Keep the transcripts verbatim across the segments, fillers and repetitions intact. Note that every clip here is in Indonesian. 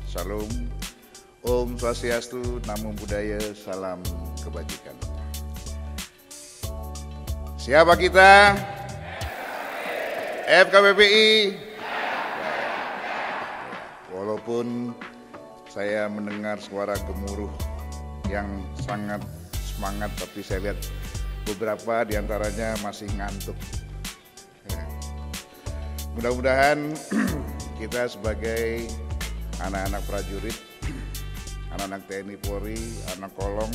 Salam, Om Swastiastu, Namo Buddhaya, salam kebajikan. Siapa kita? F K P P I. Walaupun saya mendengar suara gemuruh yang sangat semangat, tapi saya lihat beberapa diantaranya masih ngantuk. Ya. Mudah-mudahan kita sebagai anak-anak prajurit, anak-anak T N I Polri, anak kolong,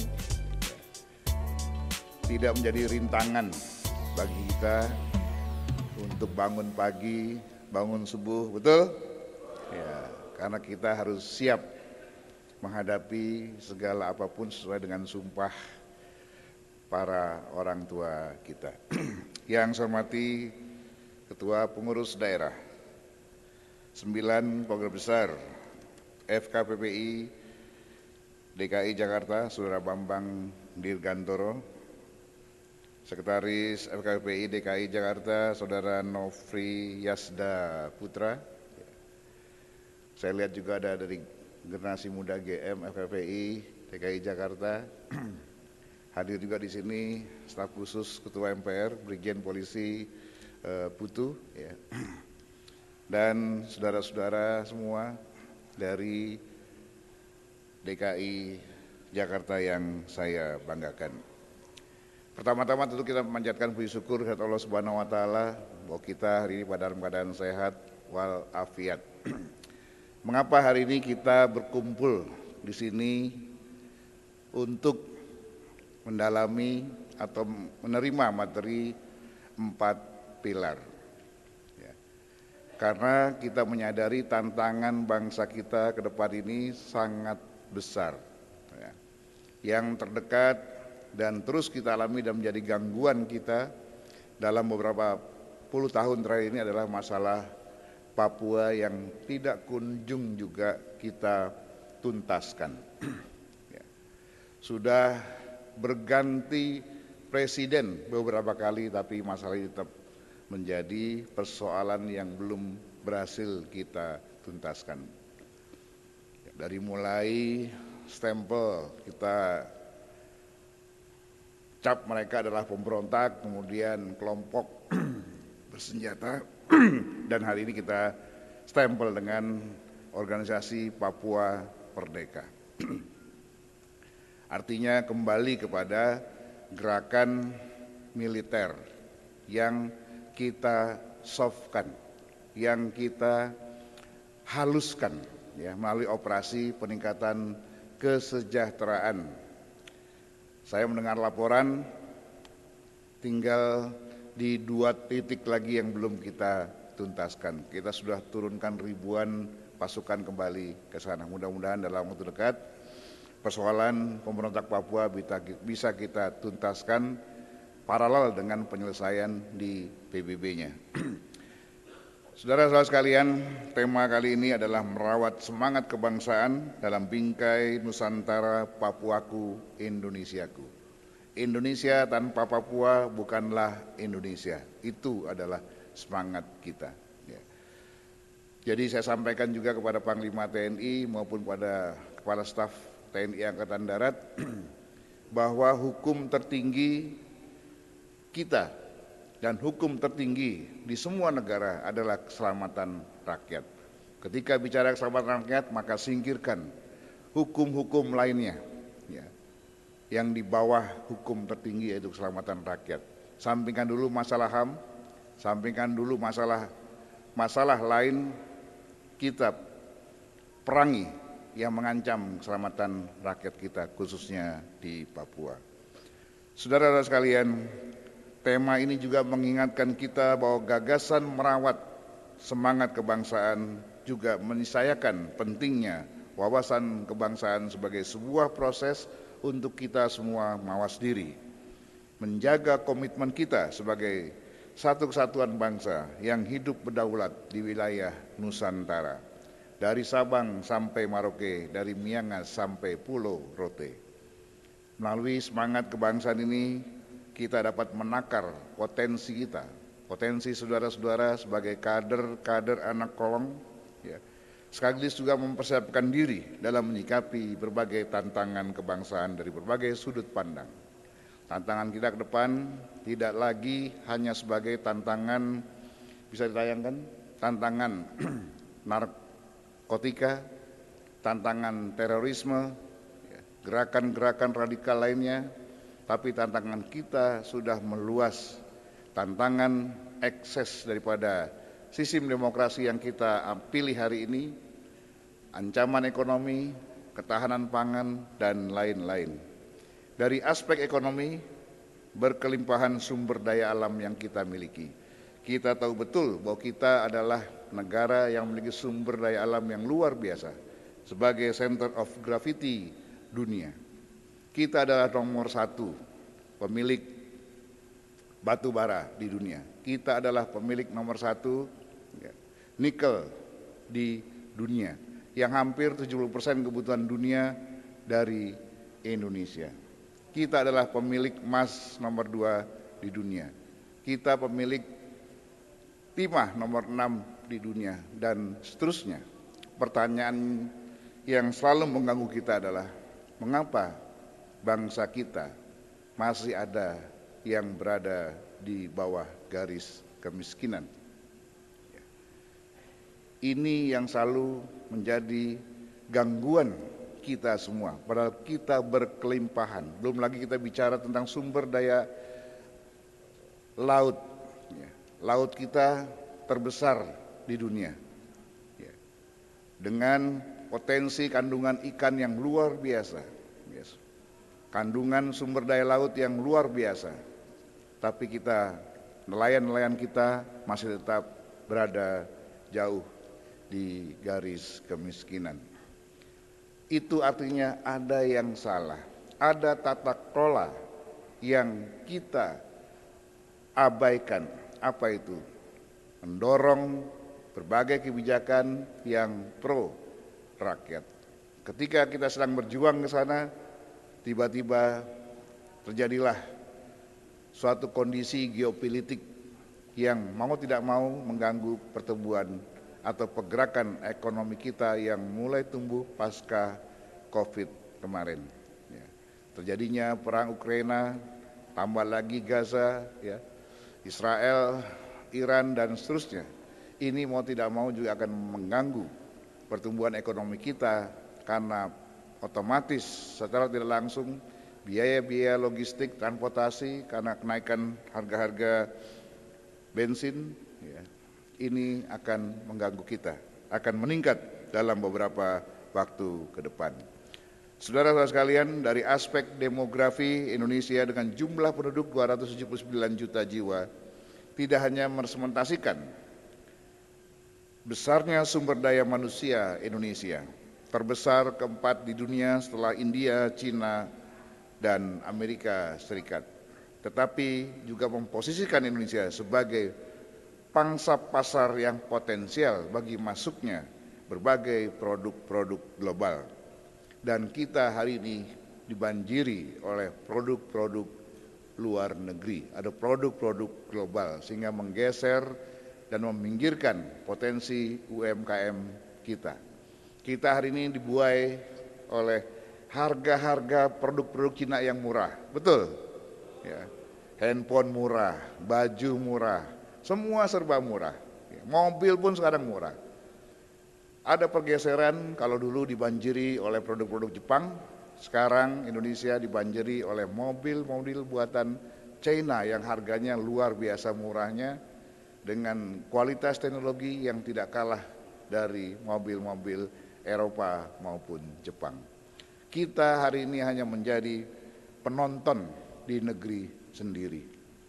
tidak menjadi rintangan bagi kita untuk bangun pagi, bangun subuh, betul? Ya, karena kita harus siap menghadapi segala apapun sesuai dengan sumpah para orang tua kita. Yang saya hormati Ketua Pengurus Daerah, sembilan Kongres Besar F K P P I D K I Jakarta, Saudara Bambang Dirgantoro, Sekretaris F K P P I D K I Jakarta, Saudara Nofri Yasda Putra. Saya lihat juga ada dari generasi muda G M F K P I D K I Jakarta. Hadir juga di sini staf khusus Ketua M P R, Brigjen Polisi uh, Putu, ya. Dan saudara-saudara semua dari D K I Jakarta yang saya banggakan. Pertama-tama tentu kita memanjatkan puji syukur kepada Allah Subhanahu wa taala bahwa kita hari ini pada dalam keadaan sehat walafiat. Mengapa hari ini kita berkumpul di sini untuk mendalami atau menerima materi empat pilar? Ya. Karena kita menyadari tantangan bangsa kita ke depan ini sangat besar, ya. Yang terdekat dan terus kita alami dan menjadi gangguan kita dalam beberapa puluh tahun terakhir ini adalah masalah Papua yang tidak kunjung juga kita tuntaskan. Ya. Sudah berganti presiden beberapa kali, tapi masalah ini tetap menjadi persoalan yang belum berhasil kita tuntaskan. Dari mulai stempel kita cap mereka adalah pemberontak, kemudian kelompok bersenjata, dan hari ini kita stempel dengan organisasi Papua Merdeka. Artinya kembali kepada gerakan militer yang kita softkan, yang kita haluskan, ya, melalui operasi peningkatan kesejahteraan. Saya mendengar laporan tinggal di dua titik lagi yang belum kita tuntaskan. Kita sudah turunkan ribuan pasukan kembali ke sana. Mudah-mudahan dalam waktu dekat persoalan pemberontak Papua bisa kita tuntaskan paralel dengan penyelesaian di P B B-nya. Saudara-saudara sekalian, tema kali ini adalah merawat semangat kebangsaan dalam bingkai Nusantara Papuaku Indonesiaku. Indonesia tanpa Papua bukanlah Indonesia. Itu adalah semangat kita. Ya. Jadi saya sampaikan juga kepada Panglima T N I maupun pada Kepala Staf T N I Angkatan Darat bahwa hukum tertinggi kita dan hukum tertinggi di semua negara adalah keselamatan rakyat. Ketika bicara keselamatan rakyat, maka singkirkan hukum-hukum lainnya, ya, yang di bawah hukum tertinggi yaitu keselamatan rakyat. Sampingkan dulu masalah H A M, sampingkan dulu masalah masalah lain, kita perangi yang mengancam keselamatan rakyat kita, khususnya di Papua. Saudara-saudara sekalian, tema ini juga mengingatkan kita bahwa gagasan merawat semangat kebangsaan juga menisayakan pentingnya wawasan kebangsaan sebagai sebuah proses untuk kita semua mawas diri, menjaga komitmen kita sebagai satu kesatuan bangsa yang hidup berdaulat di wilayah Nusantara, dari Sabang sampai Merauke, dari Miangas sampai Pulau Rote. Melalui semangat kebangsaan ini, kita dapat menakar potensi kita, potensi saudara-saudara sebagai kader-kader anak kolong, ya, sekaligus juga mempersiapkan diri dalam menyikapi berbagai tantangan kebangsaan dari berbagai sudut pandang. Tantangan kita ke depan tidak lagi hanya sebagai tantangan, bisa ditayangkan, tantangan narkotika, tantangan terorisme, gerakan-gerakan radikal lainnya, tapi tantangan kita sudah meluas, tantangan ekses daripada sistem demokrasi yang kita pilih hari ini, ancaman ekonomi, ketahanan pangan, dan lain-lain. Dari aspek ekonomi, berkelimpahan sumber daya alam yang kita miliki. Kita tahu betul bahwa kita adalah negara yang memiliki sumber daya alam yang luar biasa sebagai center of gravity dunia. Kita adalah nomor satu pemilik batu bara di dunia. Kita adalah pemilik nomor satu ya, nikel di dunia, yang hampir tujuh puluh persen kebutuhan dunia dari Indonesia. Kita adalah pemilik emas nomor dua di dunia. Kita pemilik timah nomor enam di dunia, dan seterusnya. Pertanyaan yang selalu mengganggu kita adalah, mengapa bangsa kita masih ada yang berada di bawah garis kemiskinan? Ini yang selalu menjadi gangguan kita semua, padahal kita berkelimpahan. Belum lagi kita bicara tentang sumber daya laut. Laut kita terbesar di dunia, dengan potensi kandungan ikan yang luar biasa, kandungan sumber daya laut yang luar biasa. Tapi kita, nelayan-nelayan kita masih tetap berada jauh di garis kemiskinan. Itu artinya ada yang salah, ada tata kelola yang kita abaikan. Apa itu? Mendorong berbagai kebijakan yang pro rakyat. Ketika kita sedang berjuang ke sana, tiba-tiba terjadilah suatu kondisi geopolitik yang mau tidak mau mengganggu pertumbuhan atau pergerakan ekonomi kita yang mulai tumbuh pasca COVID kemarin. Ya. Terjadinya perang Ukraina, tambah lagi Gaza, ya, Israel, Iran, dan seterusnya. Ini mau tidak mau juga akan mengganggu pertumbuhan ekonomi kita, karena otomatis secara tidak langsung biaya-biaya logistik, transportasi, karena kenaikan harga-harga bensin, ya, ini akan mengganggu kita, akan meningkat dalam beberapa waktu ke depan. Saudara-saudara sekalian, dari aspek demografi Indonesia dengan jumlah penduduk dua ratus tujuh puluh sembilan juta jiwa, tidak hanya merepresentasikan besarnya sumber daya manusia Indonesia, terbesar keempat di dunia setelah India, Cina, dan Amerika Serikat, tetapi juga memposisikan Indonesia sebagai pangsa pasar yang potensial bagi masuknya berbagai produk-produk global. Dan kita hari ini dibanjiri oleh produk-produk luar negeri, ada produk-produk global, sehingga menggeser dan meminggirkan potensi U M K M kita. Kita hari ini dibuai oleh harga-harga produk-produk Cina yang murah, betul? Ya. Handphone murah, baju murah, semua serba murah. Mobil pun sekarang murah. Ada pergeseran, kalau dulu dibanjiri oleh produk-produk Jepang, sekarang Indonesia dibanjiri oleh mobil-mobil buatan China yang harganya luar biasa murahnya, dengan kualitas teknologi yang tidak kalah dari mobil-mobil Eropa maupun Jepang. Kita hari ini hanya menjadi penonton di negeri sendiri.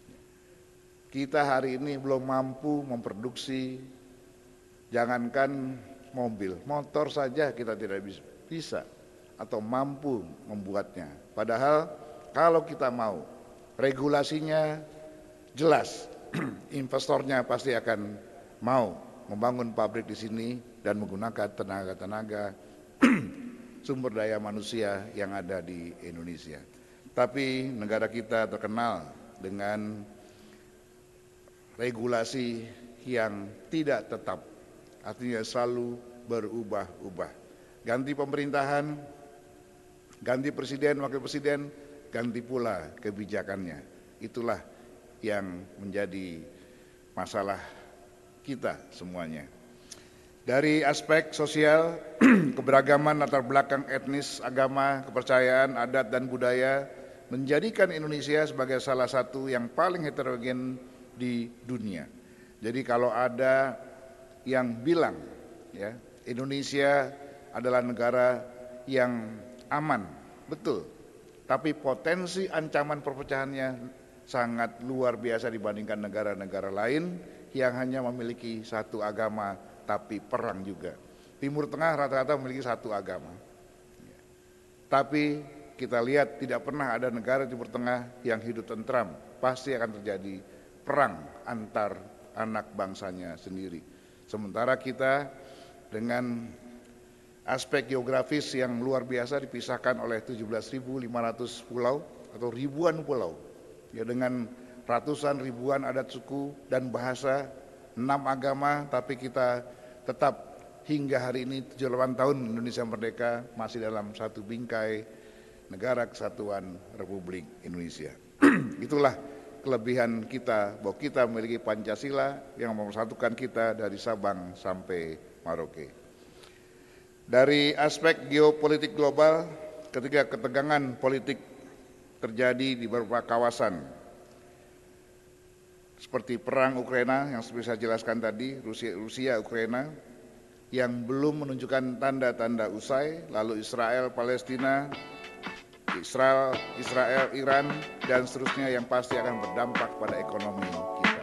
Kita hari ini belum mampu memproduksi, jangankan mobil, motor saja kita tidak bisa atau mampu membuatnya. Padahal kalau kita mau, regulasinya jelas, investornya pasti akan mau membangun pabrik di sini dan menggunakan tenaga-tenaga sumber daya manusia yang ada di Indonesia. Tapi negara kita terkenal dengan regulasi yang tidak tetap, artinya selalu berubah-ubah. Ganti pemerintahan, ganti presiden, wakil presiden, ganti pula kebijakannya. Itulah yang menjadi masalah kita semuanya. Dari aspek sosial, keberagaman latar belakang etnis, agama, kepercayaan, adat, dan budaya menjadikan Indonesia sebagai salah satu yang paling heterogen di dunia. Jadi kalau ada yang bilang ya, Indonesia adalah negara yang aman, betul. Tapi potensi ancaman perpecahannya sangat luar biasa dibandingkan negara-negara lain yang hanya memiliki satu agama tapi perang juga. Timur Tengah rata-rata memiliki satu agama. Tapi kita lihat tidak pernah ada negara Timur Tengah yang hidup tentram. Pasti akan terjadi perang antar anak bangsanya sendiri. Sementara kita dengan aspek geografis yang luar biasa dipisahkan oleh tujuh belas ribu lima ratus pulau atau ribuan pulau. Ya, dengan ratusan ribuan adat suku dan bahasa, enam agama, tapi kita tetap hingga hari ini tujuh puluh delapan tahun Indonesia merdeka masih dalam satu bingkai Negara Kesatuan Republik Indonesia. Itulah kelebihan kita bahwa kita memiliki Pancasila yang mempersatukan kita dari Sabang sampai Merauke. Dari aspek geopolitik global, ketika ketegangan politik terjadi di beberapa kawasan seperti perang Ukraina yang seperti saya jelaskan tadi, Rusia, Rusia Ukraina yang belum menunjukkan tanda-tanda usai, lalu Israel Palestina, Israel, Israel, Iran, dan seterusnya yang pasti akan berdampak pada ekonomi kita.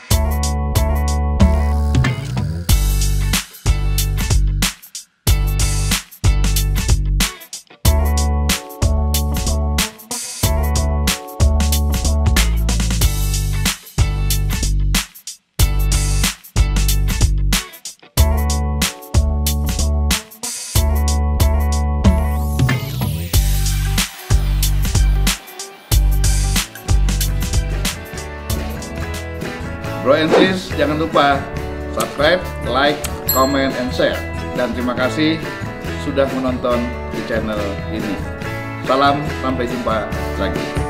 Bro and sis, jangan lupa subscribe, like, comment, and share. Dan terima kasih sudah menonton di channel ini. Salam, sampai jumpa lagi.